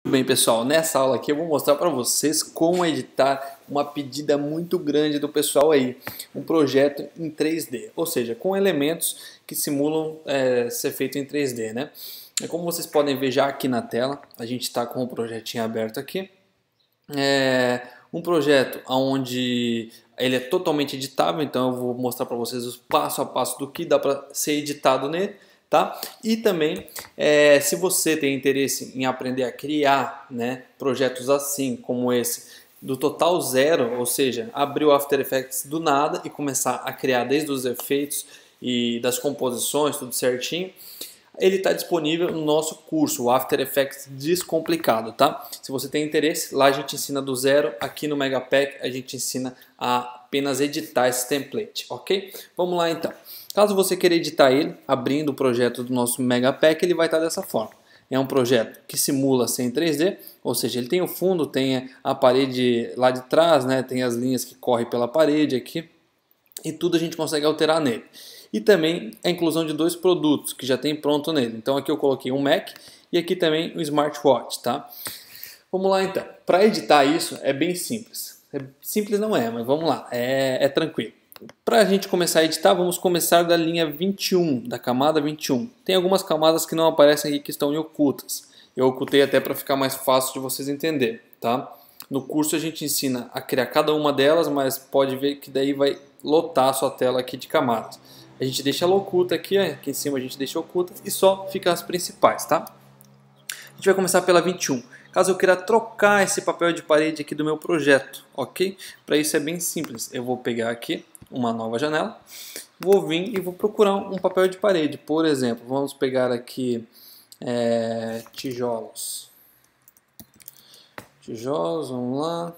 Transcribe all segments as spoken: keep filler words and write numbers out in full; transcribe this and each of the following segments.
Bem, pessoal, nessa aula aqui eu vou mostrar para vocês como editar uma pedida muito grande do pessoal aí, um projeto em três D, ou seja, com elementos que simulam é, ser feito em três D, né? E como vocês podem ver já aqui na tela, a gente está com o projetinho aberto aqui, é um projeto onde ele é totalmente editável, então eu vou mostrar para vocês o passo a passo do que dá para ser editado nele. Tá? E também, é, se você tem interesse em aprender a criar, né, projetos assim como esse, do total zero, ou seja, abrir o After Effects do nada e começar a criar desde os efeitos e das composições, tudo certinho, ele está disponível no nosso curso, o After Effects Descomplicado, tá? Se você tem interesse, lá a gente ensina do zero, aqui no Megapack a gente ensina a apenas editar esse template, ok? Vamos lá então. Caso você queira editar ele, abrindo o projeto do nosso Megapack, ele vai estar dessa forma. É um projeto que simula ser em três D, ou seja, ele tem o fundo, tem a parede lá de trás, né? Tem as linhas que correm pela parede aqui, e tudo a gente consegue alterar nele. E também a inclusão de dois produtos que já tem pronto nele. Então aqui eu coloquei um Mac e aqui também um smartwatch, tá? Vamos lá então. Para editar isso é bem simples. É, simples não é, mas vamos lá, é, é tranquilo. Para a gente começar a editar, vamos começar da linha vinte e um, da camada vinte e um. Tem algumas camadas que não aparecem aqui que estão em ocultas. Eu ocultei até para ficar mais fácil de vocês entenderem, tá? No curso a gente ensina a criar cada uma delas, mas pode ver que daí vai lotar a sua tela aqui de camadas. A gente deixa ela oculta aqui, aqui em cima a gente deixa oculta e só fica as principais, tá? A gente vai começar pela vinte e um. Caso eu queira trocar esse papel de parede aqui do meu projeto, ok? Para isso é bem simples. Eu vou pegar aqui uma nova janela, vou vir e vou procurar um papel de parede. Por exemplo, vamos pegar aqui é, tijolos. Tijolos, vamos lá.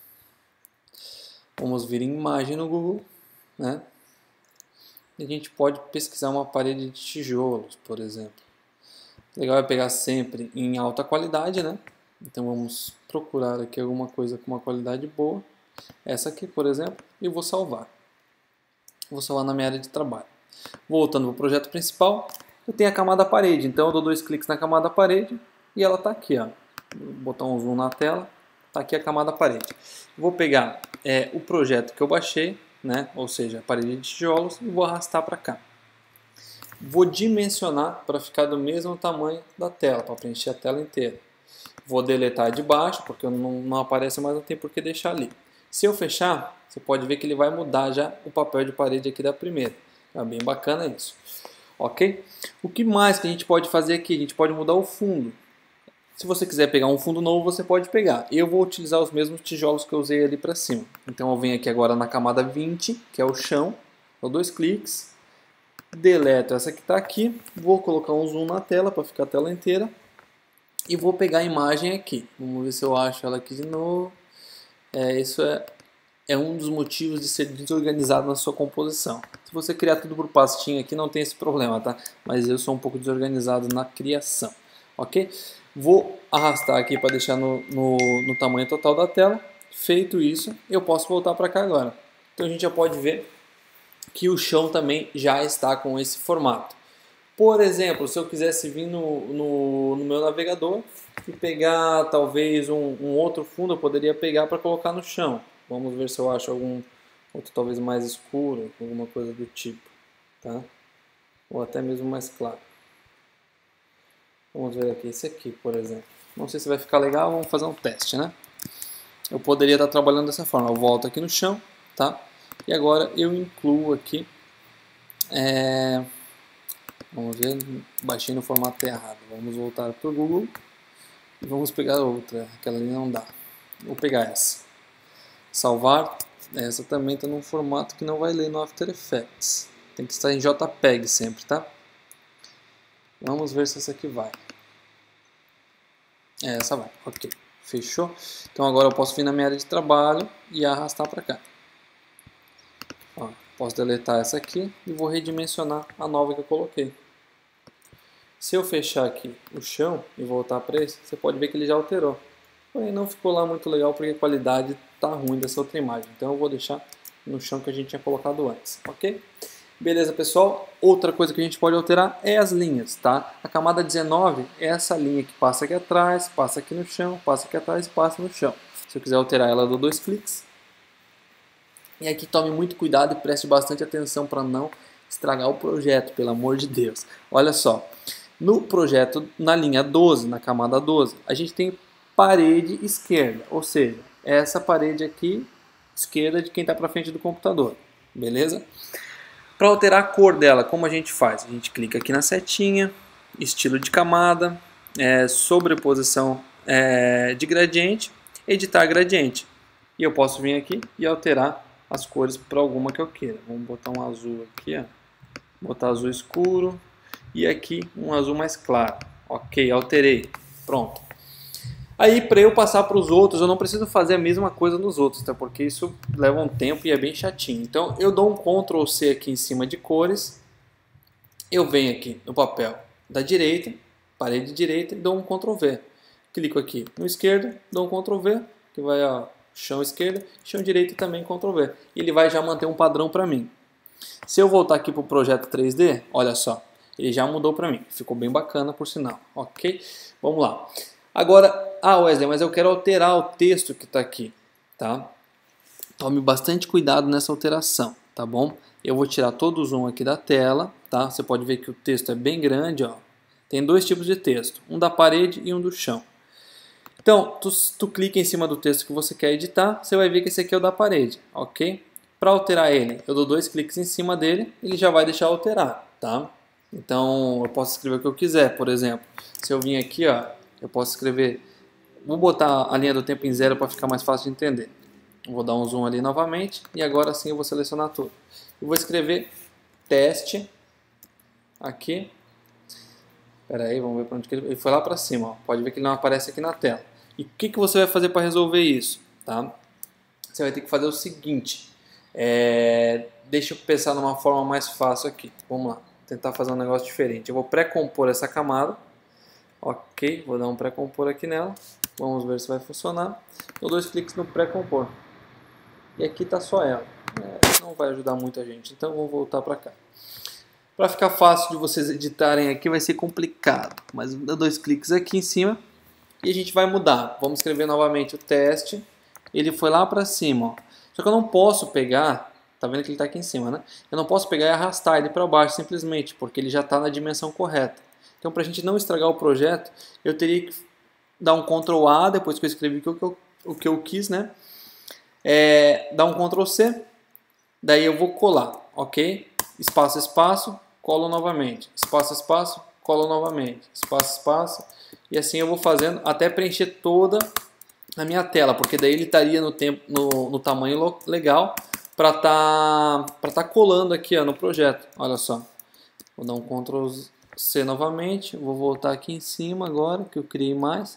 Vamos vir em imagem no Google, né? E a gente pode pesquisar uma parede de tijolos, por exemplo. Legal é pegar sempre em alta qualidade, né? Então vamos procurar aqui alguma coisa com uma qualidade boa. Essa aqui, por exemplo, e vou salvar. Vou salvar na minha área de trabalho. Voltando para o projeto principal, eu tenho a camada parede. Então eu dou dois cliques na camada parede e ela está aqui, ó. Vou botar um zoom na tela. Está aqui a camada parede. Vou pegar é, o projeto que eu baixei, né? Ou seja, a parede de tijolos, e vou arrastar para cá. Vou dimensionar para ficar do mesmo tamanho da tela, para preencher a tela inteira. Vou deletar de baixo, porque não, não aparece mais, não tem por que deixar ali. Se eu fechar, você pode ver que ele vai mudar já o papel de parede aqui da primeira. É bem bacana isso. Ok? O que mais que a gente pode fazer aqui? A gente pode mudar o fundo. Se você quiser pegar um fundo novo, você pode pegar. Eu vou utilizar os mesmos tijolos que eu usei ali para cima. Então eu venho aqui agora na camada vinte, que é o chão. Dou dois cliques. Deleto essa que está aqui. Vou colocar um zoom na tela para ficar a tela inteira. E vou pegar a imagem aqui. Vamos ver se eu acho ela aqui de novo. É, isso é, é um dos motivos de ser desorganizado na sua composição. Se você criar tudo por pastinha aqui, não tem esse problema, tá? Mas eu sou um pouco desorganizado na criação, ok? Vou arrastar aqui para deixar no, no, no tamanho total da tela. Feito isso, eu posso voltar para cá agora. Então a gente já pode ver que o chão também já está com esse formato. Por exemplo, se eu quisesse vir no, no, no meu navegador e pegar talvez um, um outro fundo, eu poderia pegar para colocar no chão. Vamos ver se eu acho algum outro talvez mais escuro, alguma coisa do tipo, tá? Ou até mesmo mais claro. Vamos ver aqui, esse aqui, por exemplo. Não sei se vai ficar legal, vamos fazer um teste, né? Eu poderia estar trabalhando dessa forma. Eu volto aqui no chão, tá? E agora eu incluo aqui... É... Vamos ver, baixei no formato errado. Vamos voltar para o Google e vamos pegar outra. Aquela ali não dá. Vou pegar essa. Salvar. Essa também está num formato que não vai ler no After Effects. Tem que estar em JPEG sempre, tá? Vamos ver se essa aqui vai. Essa vai, ok. Fechou? Então agora eu posso vir na minha área de trabalho e arrastar para cá. Ó, posso deletar essa aqui e vou redimensionar a nova que eu coloquei. Se eu fechar aqui o chão e voltar para esse, você pode ver que ele já alterou. Porém não ficou lá muito legal porque a qualidade está ruim dessa outra imagem. Então eu vou deixar no chão que a gente tinha colocado antes, ok? Beleza, pessoal? Outra coisa que a gente pode alterar é as linhas, tá? A camada dezenove é essa linha que passa aqui atrás, passa aqui no chão, passa aqui atrás e passa no chão. Se eu quiser alterar ela, eu dou dois cliques. E aqui tome muito cuidado e preste bastante atenção para não estragar o projeto, pelo amor de Deus. Olha só, no projeto, na linha doze, na camada doze, a gente tem parede esquerda, ou seja, essa parede aqui, esquerda de quem está para frente do computador, beleza? Para alterar a cor dela, como a gente faz? A gente clica aqui na setinha, estilo de camada, é, sobreposição é, de gradiente, editar gradiente. E eu posso vir aqui e alterar as cores para alguma que eu queira. Vamos botar um azul aqui, ó. Botar azul escuro e aqui um azul mais claro. Ok, alterei. Pronto. Aí, para eu passar para os outros, eu não preciso fazer a mesma coisa nos outros, tá? Porque isso leva um tempo e é bem chatinho. Então, eu dou um control C aqui em cima de cores. Eu venho aqui no papel da direita, parede direita, e dou um control V. Clico aqui no esquerdo, dou um control V, que vai, ó, chão esquerdo, chão direito também control V. E ele vai já manter um padrão para mim. Se eu voltar aqui para o projeto três D, olha só, ele já mudou para mim. Ficou bem bacana, por sinal. Ok? Vamos lá. Agora, ah, Wesley, mas eu quero alterar o texto que está aqui, tá? Tome bastante cuidado nessa alteração, tá bom? Eu vou tirar todo o zoom aqui da tela, tá? Você pode ver que o texto é bem grande, ó. Tem dois tipos de texto, um da parede e um do chão. Então, tu, tu clica em cima do texto que você quer editar, você vai ver que esse aqui é o da parede, ok? Para alterar ele, eu dou dois cliques em cima dele, ele já vai deixar alterar, tá? Então, eu posso escrever o que eu quiser, por exemplo, se eu vim aqui, ó, eu posso escrever, vou botar a linha do tempo em zero para ficar mais fácil de entender. Vou dar um zoom ali novamente e agora sim eu vou selecionar tudo. Eu vou escrever teste aqui. Espera aí, vamos ver para onde que ele... ele foi lá para cima, ó. Pode ver que ele não aparece aqui na tela. E o que, que você vai fazer para resolver isso? Tá? Você vai ter que fazer o seguinte. É... Deixa eu pensar numa forma mais fácil aqui. Vamos lá, tentar fazer um negócio diferente. Eu vou pré-compor essa camada. Ok, vou dar um pré-compor aqui nela. Vamos ver se vai funcionar. Dou dois cliques no pré-compor. E aqui está só ela. É, não vai ajudar muito a gente, então vou voltar para cá. Para ficar fácil de vocês editarem aqui vai ser complicado. Mas dá dois cliques aqui em cima e a gente vai mudar. Vamos escrever novamente o teste. Ele foi lá para cima, ó. Só que eu não posso pegar, tá vendo que ele está aqui em cima, né? Eu não posso pegar e arrastar ele para baixo simplesmente, porque ele já está na dimensão correta. Então, para a gente não estragar o projeto, eu teria que dar um control A depois que eu escrevi o que eu, o que eu quis, né? É, dar um control C, daí eu vou colar, ok? Espaço, espaço, colo novamente. Espaço, espaço, colo novamente. Espaço, espaço. E assim eu vou fazendo até preencher toda a minha tela, porque daí ele estaria no, tempo, no, no tamanho legal para estar tá, tá colando aqui, ó, no projeto. Olha só. Vou dar um control C novamente, vou voltar aqui em cima agora, que eu criei mais.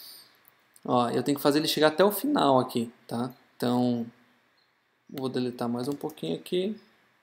Ó, eu tenho que fazer ele chegar até o final aqui, tá? Então, vou deletar mais um pouquinho aqui.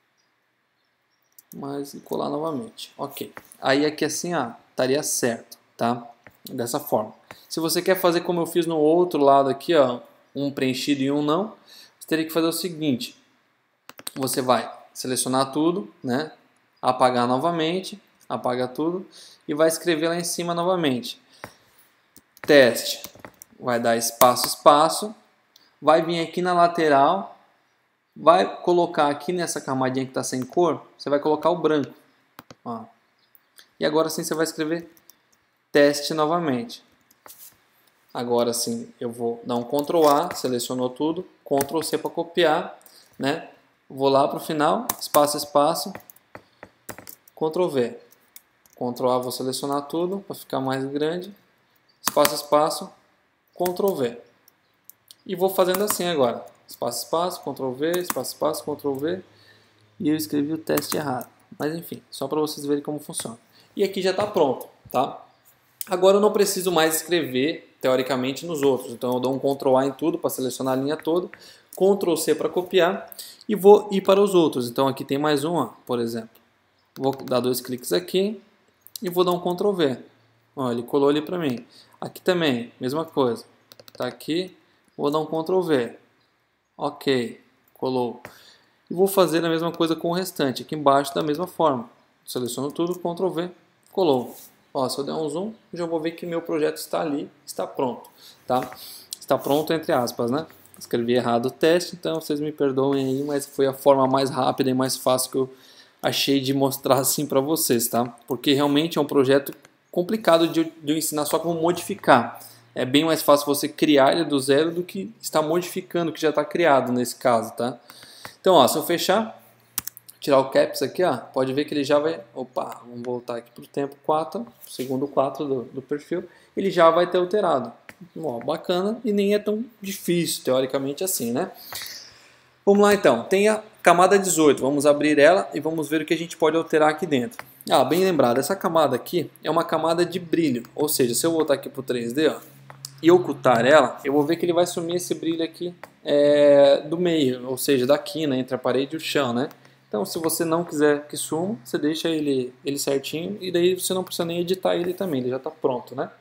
Mas e colar novamente. Ok. Aí aqui assim, ó, estaria certo, tá? Dessa forma. Se você quer fazer como eu fiz no outro lado aqui, ó, um preenchido e um não, você teria que fazer o seguinte. Você vai selecionar tudo, né? Apagar novamente. Apaga tudo e vai escrever lá em cima novamente. Teste. Vai dar espaço, espaço. Vai vir aqui na lateral. Vai colocar aqui nessa camadinha que está sem cor. Você vai colocar o branco. Ó. E agora sim você vai escrever teste novamente. Agora sim eu vou dar um control A. Selecionou tudo. control C para copiar. Né? Vou lá para o final. Espaço, espaço. control V. control A, vou selecionar tudo para ficar mais grande. Espaço, espaço, control V. E vou fazendo assim agora. Espaço, espaço, control V, espaço, espaço, control V. E eu escrevi o teste errado. Mas enfim, só para vocês verem como funciona. E aqui já está pronto, tá? Agora eu não preciso mais escrever, teoricamente, nos outros. Então eu dou um control A em tudo para selecionar a linha toda. control C para copiar. E vou ir para os outros. Então aqui tem mais um, ó, por exemplo. Vou dar dois cliques aqui. E vou dar um control V. Ó, ele colou ali para mim. Aqui também, mesma coisa. Tá aqui, vou dar um control V. Ok, colou. E vou fazer a mesma coisa com o restante, aqui embaixo da mesma forma. Seleciono tudo, control V, colou. Ó, se eu der um zoom, já vou ver que meu projeto está ali, está pronto. Tá? Está pronto entre aspas, né? Escrevi errado o teste, então vocês me perdoem aí, mas foi a forma mais rápida e mais fácil que eu achei de mostrar assim para vocês, tá? Porque realmente é um projeto complicado de, de eu ensinar só como modificar. É bem mais fácil você criar ele do zero do que estar modificando o que já está criado nesse caso, tá? Então, ó, se eu fechar, tirar o caps aqui, ó, pode ver que ele já vai... Opa, vamos voltar aqui para o tempo quatro, segundo quatro do, do perfil, ele já vai ter alterado. Ó, bacana e nem é tão difícil, teoricamente, assim, né? Vamos lá, então. Tem a camada dezoito. Vamos abrir ela e vamos ver o que a gente pode alterar aqui dentro. Ah, bem lembrado, essa camada aqui é uma camada de brilho. Ou seja, se eu voltar aqui para o três D, ó, e ocultar ela, eu vou ver que ele vai sumir esse brilho aqui é, do meio, ou seja, da quina entre a parede e o chão, né? Então, se você não quiser que suma, você deixa ele, ele certinho e daí você não precisa nem editar ele também, ele já está pronto, né?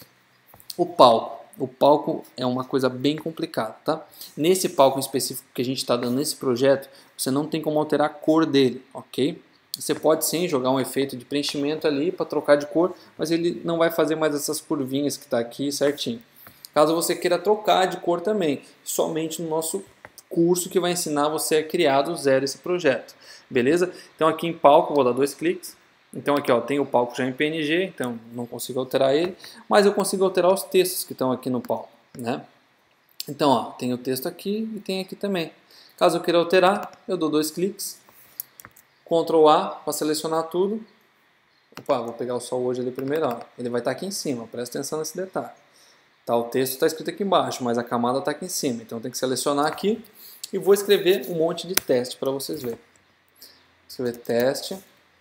O palco. O palco é uma coisa bem complicada, tá? Nesse palco em específico que a gente está dando nesse projeto, você não tem como alterar a cor dele, ok? Você pode sim jogar um efeito de preenchimento ali para trocar de cor, mas ele não vai fazer mais essas curvinhas que está aqui certinho. Caso você queira trocar de cor também, somente no nosso curso que vai ensinar você a criar do zero esse projeto, beleza? Então aqui em palco, vou dar dois cliques. Então aqui ó, tem o palco já em P N G, então não consigo alterar ele, mas eu consigo alterar os textos que estão aqui no palco, né? Então ó, tem o texto aqui e tem aqui também. Caso eu queira alterar, eu dou dois cliques, control A para selecionar tudo. Opa, vou pegar o sol hoje ali primeiro, ó. Ele vai estar aqui em cima, presta atenção nesse detalhe. Tá, o texto está escrito aqui embaixo, mas a camada está aqui em cima, então tem que selecionar aqui e vou escrever um monte de teste para vocês verem. Escrever teste.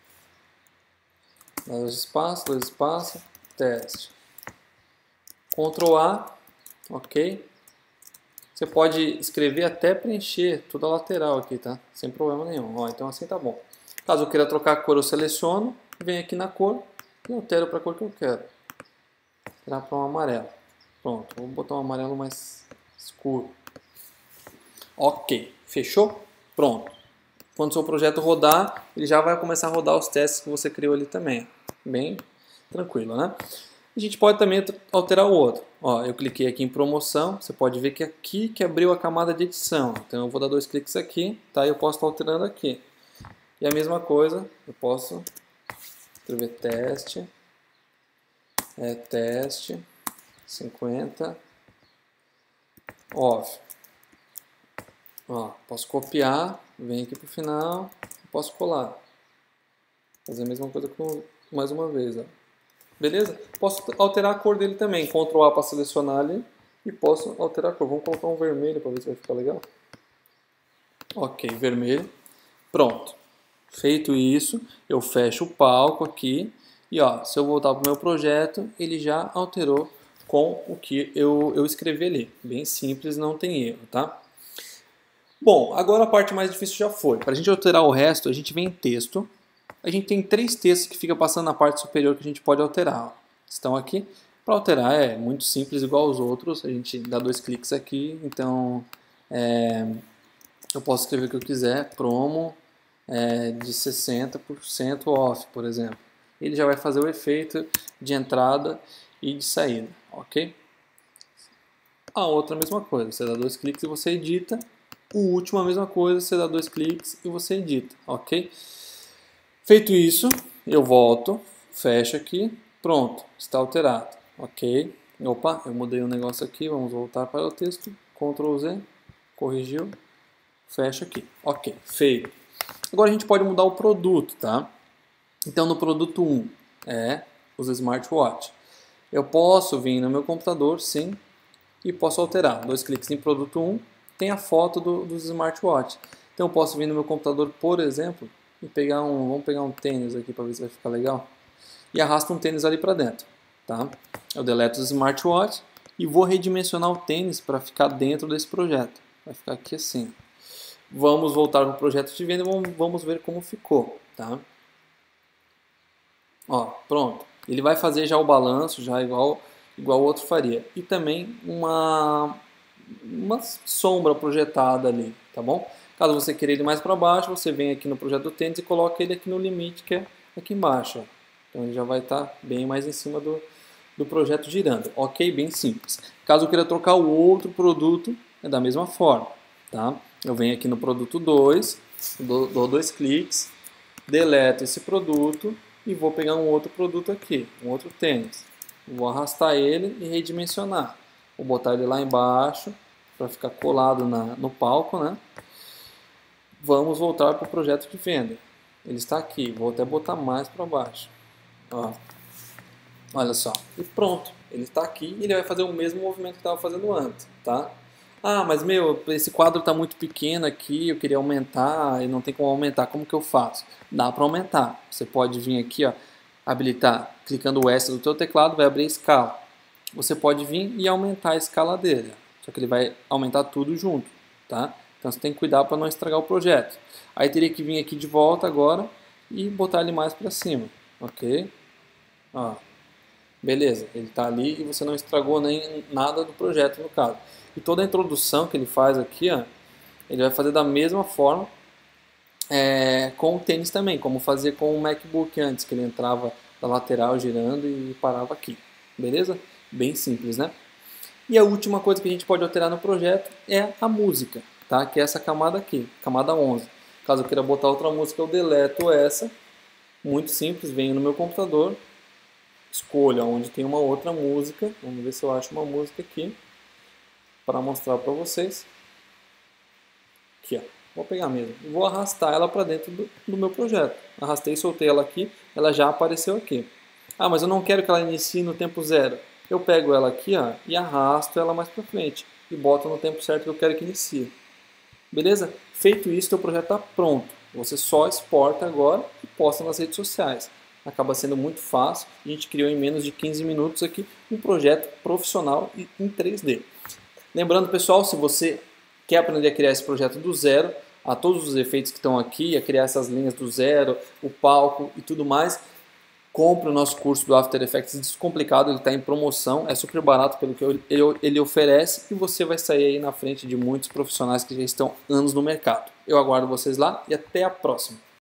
Dois espaços, dois espaços, teste. control A, ok. Você pode escrever até preencher toda a lateral aqui, tá? Sem problema nenhum. Ó, então assim tá bom. Caso eu queira trocar a cor, eu seleciono, venho aqui na cor e altero para a cor que eu quero. Tirar para um amarelo. Pronto, vou botar um amarelo mais escuro. Ok, fechou? Pronto. Quando o seu projeto rodar, ele já vai começar a rodar os testes que você criou ali também. Bem tranquilo, né? A gente pode também alterar o outro. Ó, eu cliquei aqui em promoção, você pode ver que aqui que abriu a camada de edição. Então eu vou dar dois cliques aqui, tá? E eu posso estar alterando aqui. E a mesma coisa, eu posso escrever teste, é, teste, cinquenta, off. Ó, posso copiar, vem aqui para o final, posso colar. Fazer a mesma coisa com mais uma vez, ó. Beleza? Posso alterar a cor dele também. control A para selecionar ali e posso alterar a cor. Vamos colocar um vermelho para ver se vai ficar legal. Ok, vermelho. Pronto. Feito isso, eu fecho o palco aqui e ó, se eu voltar para o meu projeto, ele já alterou com o que eu, eu escrevi ali. Bem simples, não tem erro, tá? Bom, agora a parte mais difícil já foi. Para a gente alterar o resto, a gente vem em texto. A gente tem três textos que fica passando na parte superior que a gente pode alterar. Estão aqui. Para alterar é muito simples, igual aos outros. A gente dá dois cliques aqui. Então, é, eu posso escrever o que eu quiser. Promo é, de sessenta por cento off, por exemplo. Ele já vai fazer o efeito de entrada e de saída. Ok? A outra a mesma coisa. Você dá dois cliques e você edita. O último a mesma coisa. Você dá dois cliques e você edita. Ok? Feito isso, eu volto, fecho aqui, pronto, está alterado, ok? Opa, eu mudei um negócio aqui, vamos voltar para o texto, control Z, corrigiu, fecho aqui, ok, feito. Agora a gente pode mudar o produto, tá? Então no produto um é os smartwatch. Eu posso vir no meu computador, sim, e posso alterar. Dois cliques em produto um, tem a foto do, dos smartwatch. Então eu posso vir no meu computador, por exemplo, e pegar um, vamos pegar um tênis aqui para ver se vai ficar legal. E arrasta um tênis ali para dentro, tá? Eu deleto os smartwatch e vou redimensionar o tênis para ficar dentro desse projeto. Vai ficar aqui assim. Vamos voltar para o projeto de venda e vamos ver como ficou, tá? Ó, pronto. Ele vai fazer já o balanço, já igual igual o outro faria. E também uma uma sombra projetada ali, tá bom? Caso você queira ele mais para baixo, você vem aqui no projeto do tênis e coloca ele aqui no limite, que é aqui embaixo. Então ele já vai estar bem mais em cima do, do projeto girando. Ok? Bem simples. Caso eu queira trocar o outro produto, é da mesma forma. Tá? Eu venho aqui no produto dois, dou, dou dois cliques, deleto esse produto e vou pegar um outro produto aqui, um outro tênis. Vou arrastar ele e redimensionar. Vou botar ele lá embaixo para ficar colado na, no palco, né? Vamos voltar para o projeto de venda. Ele está aqui, vou até botar mais para baixo. Ó. Olha só, e pronto. Ele está aqui e ele vai fazer o mesmo movimento que estava fazendo antes, tá? Ah, mas meu, esse quadro está muito pequeno aqui, eu queria aumentar e não tem como aumentar, como que eu faço? Dá para aumentar. Você pode vir aqui, ó, habilitar, clicando o S do teu teclado, vai abrir a escala. Você pode vir e aumentar a escala dele, só que ele vai aumentar tudo junto, tá? Então você tem que cuidar para não estragar o projeto. Aí teria que vir aqui de volta agora e botar ele mais para cima, ok? Ó, beleza, ele está ali e você não estragou nem nada do projeto no caso. E toda a introdução que ele faz aqui, ó, ele vai fazer da mesma forma é, com o tênis também, como fazia com o MacBook antes, que ele entrava da lateral girando e parava aqui. Beleza? Bem simples, né? E a última coisa que a gente pode alterar no projeto é a música, tá? Que é essa camada aqui, camada onze. Caso eu queira botar outra música, eu deleto essa. Muito simples, venho no meu computador, escolho onde tem uma outra música. Vamos ver se eu acho uma música aqui para mostrar para vocês. Aqui, ó. Vou pegar mesmo. E vou arrastar ela para dentro do, do meu projeto. Arrastei e soltei ela aqui, ela já apareceu aqui. Ah, mas eu não quero que ela inicie no tempo zero. Eu pego ela aqui, ó, e arrasto ela mais para frente e boto no tempo certo que eu quero que inicie. Beleza? Feito isso, o projeto está pronto. Você só exporta agora e posta nas redes sociais. Acaba sendo muito fácil. A gente criou em menos de quinze minutos aqui um projeto profissional em três D. Lembrando, pessoal, se você quer aprender a criar esse projeto do zero, a todos os efeitos que estão aqui, a criar essas linhas do zero, o palco e tudo mais, compre o nosso curso do After Effects Descomplicado, ele está em promoção, é super barato pelo que ele oferece e você vai sair aí na frente de muitos profissionais que já estão anos no mercado. Eu aguardo vocês lá e até a próxima.